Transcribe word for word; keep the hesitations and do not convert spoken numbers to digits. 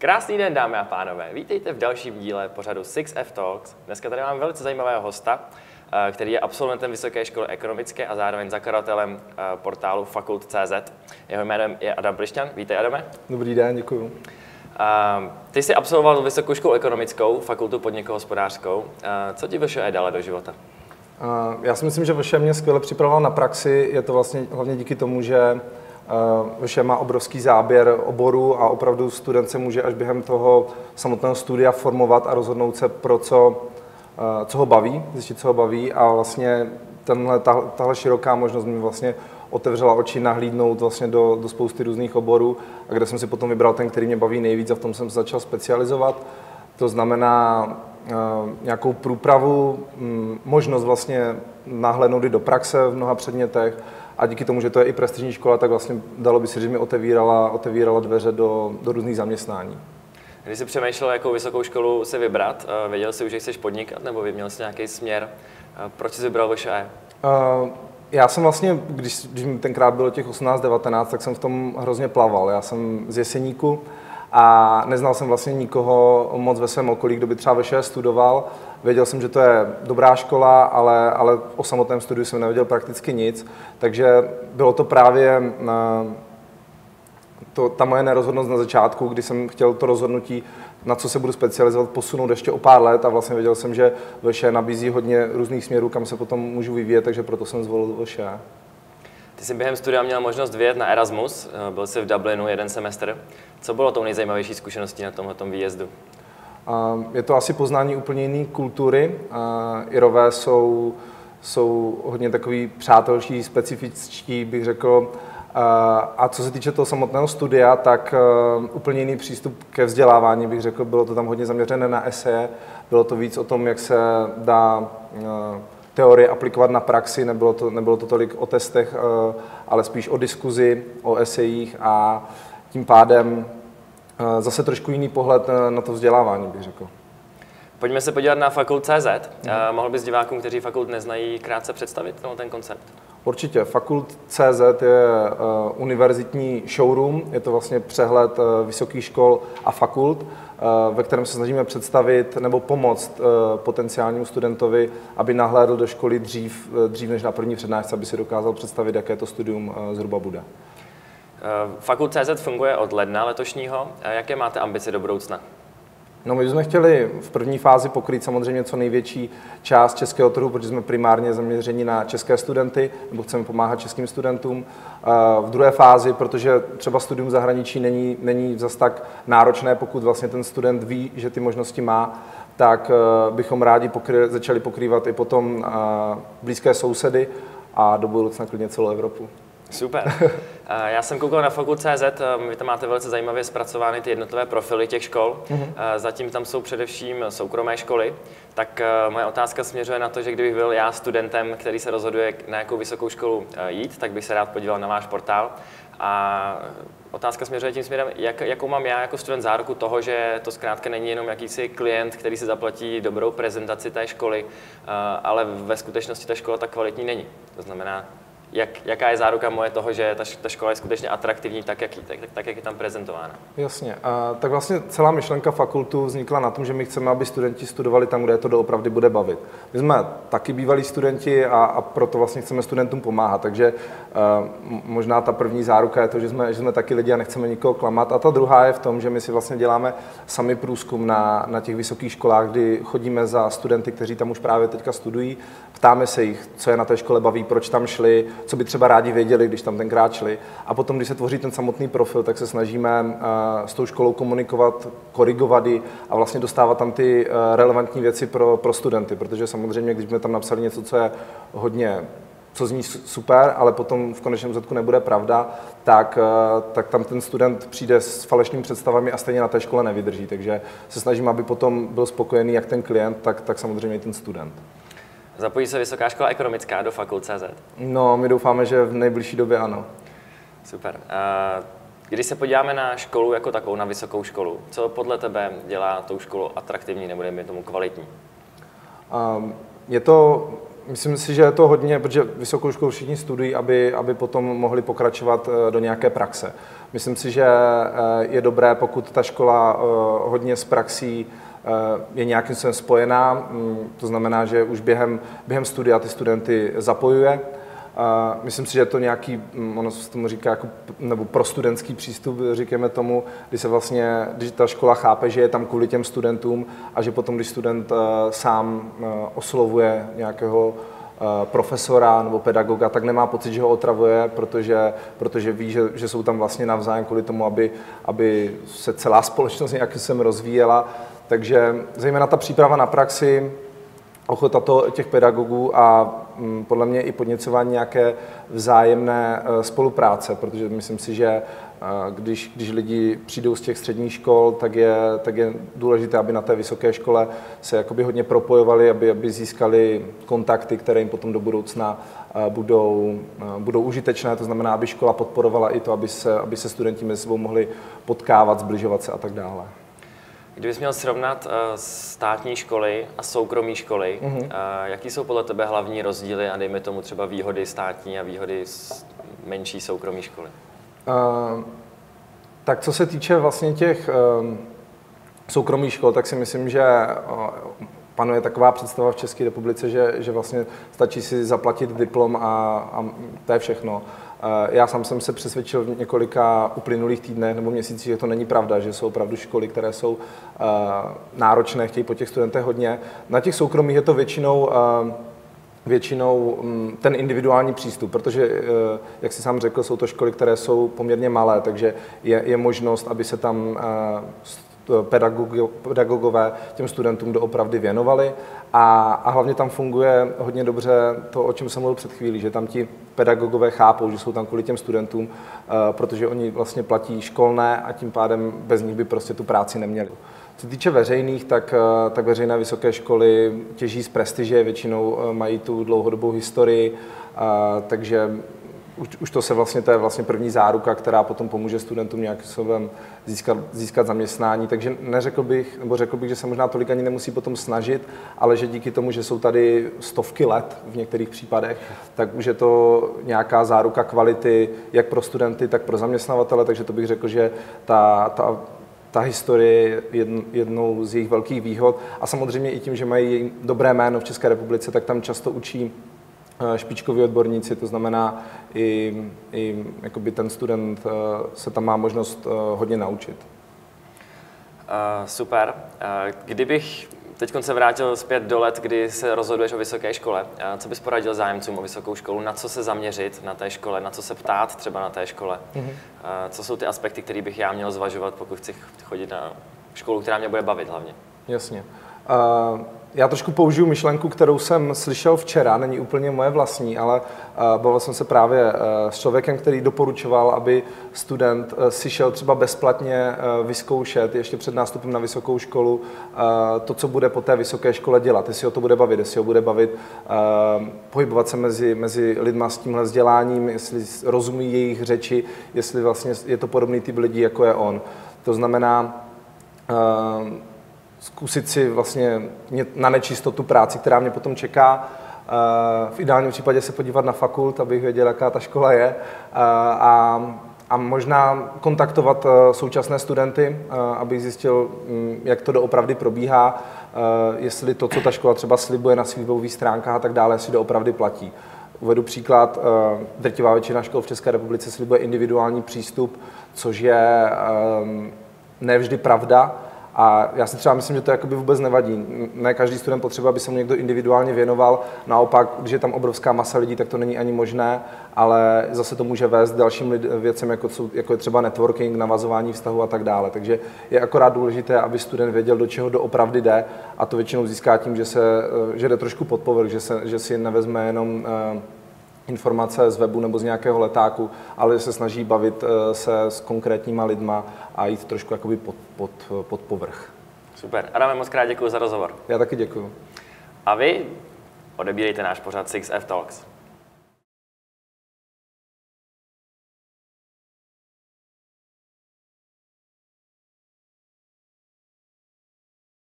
Krásný den, dámy a pánové. Vítejte v dalším díle pořadu six F Talks. Dneska tady máme velice zajímavého hosta, který je absolventem Vysoké školy ekonomické a zároveň zakladatelem portálu fakult tečka cé zet. Jeho jménem je Adam Plišťan. Vítej, Adame. Dobrý den, děkuju. Ty jsi absolvoval Vysokou školu ekonomickou, fakultu podnikohospodářskou. Co ti V Š E dala do života? Já si myslím, že V Š E mě skvěle připravoval na praxi. Je to vlastně hlavně díky tomu, že V Š E má obrovský záběr oborů a opravdu student se může až během toho samotného studia formovat a rozhodnout se pro co, co ho baví, zjistit, co ho baví, a vlastně tenhle, tahle široká možnost mi vlastně otevřela oči nahlídnout vlastně do, do spousty různých oborů, a kde jsem si potom vybral ten, který mě baví nejvíc, a v tom jsem se začal specializovat. To znamená uh, nějakou průpravu, um, možnost vlastně nahlédnout i do praxe v mnoha předmětech, a díky tomu, že to je i prestižní škola, tak vlastně dalo by se říct, že mi otevírala, otevírala dveře do, do různých zaměstnání. Když jsi přemýšlel, jakou vysokou školu si vybrat, věděl jsi už, že chceš podnikat, nebo měl jsi nějaký směr? Proč jsi vybral V Š E? Uh, já jsem vlastně, když, když mi tenkrát bylo těch osmnáct devatenáct, tak jsem v tom hrozně plaval. Já jsem z Jeseníku a neznal jsem vlastně nikoho moc ve svém okolí, kdo by třeba V Š E studoval. Věděl jsem, že to je dobrá škola, ale, ale o samotném studiu jsem nevěděl prakticky nic, takže bylo to právě uh, to, ta moje nerozhodnost na začátku, kdy jsem chtěl to rozhodnutí, na co se budu specializovat, posunout ještě o pár let, a vlastně věděl jsem, že V Š E nabízí hodně různých směrů, kam se potom můžu vyvíjet, takže proto jsem zvolil V Š E. Ty jsi během studia měl možnost vyjet na Erasmus, byl jsi v Dublinu jeden semestr. Co bylo tou nejzajímavější zkušeností na tomhletom výjezdu? Je to asi poznání úplně jiné kultury. Irové jsou, jsou hodně takový přátelští, specifičtí, bych řekl. A co se týče toho samotného studia, tak úplně jiný přístup ke vzdělávání, bych řekl. Bylo to tam hodně zaměřené na eseje, bylo to víc o tom, jak se dá teorie aplikovat na praxi, nebylo to, nebylo to tolik o testech, ale spíš o diskuzi, o esejích, a tím pádem zase trošku jiný pohled na to vzdělávání, bych řekl. Pojďme se podívat na fakult tečka cé zet. Mm. Mohl bys divákům, kteří fakult neznají, krátce představit ten koncept? Určitě. Fakult tečka cé zet je uh, univerzitní showroom, je to vlastně přehled uh, vysokých škol a fakult, uh, ve kterém se snažíme představit nebo pomoct uh, potenciálnímu studentovi, aby nahlédl do školy dřív, uh, dřív než na první přednášce, aby si dokázal představit, jaké to studium uh, zhruba bude. Fakult tečka cé zet funguje od ledna letošního. Jaké máte ambice do budoucna? No, my jsme chtěli v první fázi pokrýt samozřejmě co největší část českého trhu, protože jsme primárně zaměřeni na české studenty, nebo chceme pomáhat českým studentům. V druhé fázi, protože třeba studium v zahraničí není, není zas tak náročné, pokud vlastně ten student ví, že ty možnosti má, tak bychom rádi pokry, začali pokrývat i potom blízké sousedy a do budoucna klidně celou Evropu. Super. Já jsem koukal na fakult tečka cé zet, vy tam máte velice zajímavě zpracovány ty jednotlivé profily těch škol. Mm-hmm. Zatím tam jsou především soukromé školy. Tak moje otázka směřuje na to, že kdybych byl já studentem, který se rozhoduje, na jakou vysokou školu jít, tak bych se rád podíval na váš portál. A otázka směřuje tím směrem, jak, jakou mám já jako student záruku toho, že to zkrátka není jenom jakýsi klient, který si zaplatí dobrou prezentaci té školy, ale ve skutečnosti ta škola tak kvalitní není. To znamená, Jak, jaká je záruka moje toho, že ta, ta škola je skutečně atraktivní tak, jak, tak, tak, jak je tam prezentována? Jasně. A tak vlastně celá myšlenka fakultu vznikla na tom, že my chceme, aby studenti studovali tam, kde je to doopravdy bude bavit. My jsme taky bývalí studenti a, a proto vlastně chceme studentům pomáhat. Takže uh, možná ta první záruka je to, že jsme, že jsme taky lidi a nechceme nikoho klamat. A ta druhá je v tom, že my si vlastně děláme sami průzkum na, na těch vysokých školách, kdy chodíme za studenty, kteří tam už právě teďka studují. Ptáme se jich, co je na té škole baví, proč tam šli, co by třeba rádi věděli, když tam tenkrát šli. A potom, když se tvoří ten samotný profil, tak se snažíme uh, s tou školou komunikovat, korigovat ji a vlastně dostávat tam ty uh, relevantní věci pro, pro studenty, protože samozřejmě, když jsme tam napsali něco, co je hodně, co zní super, ale potom v konečném důsledku nebude pravda, tak, uh, tak tam ten student přijde s falešnými představami a stejně na té škole nevydrží. Takže se snažíme, aby potom byl spokojený jak ten klient, tak, tak samozřejmě i ten student. Zapojí se Vysoká škola ekonomická do fakult tečka cé zet? No, my doufáme, že v nejbližší době ano. Super. Když se podíváme na školu jako takovou, na vysokou školu, co podle tebe dělá tou školu atraktivní nebo dejme tomu kvalitní? Je to myslím si, že je to hodně, protože vysokou školu všichni studují, aby, aby potom mohli pokračovat do nějaké praxe. Myslím si, že je dobré, pokud ta škola hodně s praxí je nějakým způsobem spojená, to znamená, že už během, během studia ty studenty zapojuje. Myslím si, že je to nějaký, ono se tomu říká, jako, nebo prostudentský přístup, říkáme tomu, kdy se vlastně, když ta škola chápe, že je tam kvůli těm studentům a že potom, když student sám oslovuje nějakého profesora nebo pedagoga, tak nemá pocit, že ho otravuje, protože, protože ví, že, že jsou tam vlastně navzájem kvůli tomu, aby, aby se celá společnost nějakým způsobem rozvíjela. Takže zejména ta příprava na praxi, ochota to, těch pedagogů a m, podle mě i podněcování nějaké vzájemné e, spolupráce, protože myslím si, že e, když, když lidi přijdou z těch středních škol, tak je, tak je důležité, aby na té vysoké škole se jakoby hodně propojovali, aby, aby získali kontakty, které jim potom do budoucna e, budou, e, budou užitečné. To znamená, aby škola podporovala i to, aby se, aby se studenti mezi sebou mohli potkávat, zbližovat se a tak dále. Kdybys měl srovnat uh, státní školy a soukromé školy, mm-hmm. uh, jaký jsou podle tebe hlavní rozdíly a dejme tomu třeba výhody státní a výhody menší soukromé školy? Uh, tak co se týče vlastně těch uh, soukromých škol, tak si myslím, že uh, panuje taková představa v České republice, že, že vlastně stačí si zaplatit diplom a, a to je všechno. Já sám jsem se přesvědčil v několika uplynulých týdnech nebo měsících, že to není pravda, že jsou opravdu školy, které jsou uh, náročné, chtějí po těch studentech hodně. Na těch soukromých je to většinou, uh, většinou um, ten individuální přístup, protože, uh, jak jsi sám řekl, jsou to školy, které jsou poměrně malé, takže je, je možnost, aby se tam uh, pedagogové těm studentům doopravdy věnovali a, a hlavně tam funguje hodně dobře to, o čem jsem mluvil před chvílí, že tam ti pedagogové chápou, že jsou tam kvůli těm studentům, protože oni vlastně platí školné a tím pádem bez nich by prostě tu práci neměli. Co se týče veřejných, tak, tak veřejné vysoké školy těží z prestiže, většinou mají tu dlouhodobou historii, takže Už, už to se vlastně, to je vlastně první záruka, která potom pomůže studentům nějakým způsobem získat, získat zaměstnání. Takže neřekl bych, nebo řekl bych, že se možná tolik ani nemusí potom snažit, ale že díky tomu, že jsou tady stovky let v některých případech, tak už je to nějaká záruka kvality jak pro studenty, tak pro zaměstnavatele, takže to bych řekl, že ta, ta Ta historie je jednou z jejich velkých výhod a samozřejmě i tím, že mají dobré jméno v České republice, tak tam často učí špičkoví odborníci, to znamená i, i jakoby ten student se tam má možnost hodně naučit. Uh, super. Uh, kdybych teď se vrátil zpět do let, kdy se rozhoduješ o vysoké škole, uh, co bys poradil zájemcům o vysokou školu, na co se zaměřit na té škole, na co se ptát třeba na té škole? Mm-hmm. Uh, co jsou ty aspekty, které bych já měl zvažovat, pokud chci chodit na školu, která mě bude bavit hlavně? Jasně. Uh... Já trošku použiju myšlenku, kterou jsem slyšel včera, není úplně moje vlastní, ale uh, bavil jsem se právě uh, s člověkem, který doporučoval, aby student uh, si šel třeba bezplatně uh, vyzkoušet ještě před nástupem na vysokou školu uh, to, co bude po té vysoké škole dělat, jestli ho to bude bavit, jestli ho bude bavit uh, pohybovat se mezi, mezi lidma s tímhle vzděláním, jestli rozumí jejich řeči, jestli vlastně je to podobný typ lidí, jako je on. To znamená, uh, zkusit si vlastně na nečistotu práci, která mě potom čeká. V ideálním případě se podívat na fakult, abych věděl, jaká ta škola je. A, a možná kontaktovat současné studenty, abych zjistil, jak to doopravdy probíhá, jestli to, co ta škola třeba slibuje na svých webových stránkách a tak dále, jestli doopravdy platí. Uvedu příklad, drtivá většina škol v České republice slibuje individuální přístup, což je nevždy pravda. A já si třeba myslím, že to jakoby vůbec nevadí. Ne každý student potřebuje, aby se mu někdo individuálně věnoval. Naopak, když je tam obrovská masa lidí, tak to není ani možné, ale zase to může vést dalším věcem, jako, jako je třeba networking, navazování vztahu a tak dále. Takže je akorát důležité, aby student věděl, do čeho doopravdy jde, a to většinou získá tím, že, se, že jde trošku pod povrch, že, se, že si nevezme jenom informace z webu nebo z nějakého letáku, ale se snaží bavit se s konkrétníma lidma a jít trošku jakoby pod, pod, pod povrch. Super. Adame, moc krát děkuji za rozhovor. Já taky děkuji. A vy odebírejte náš pořad six F Talks.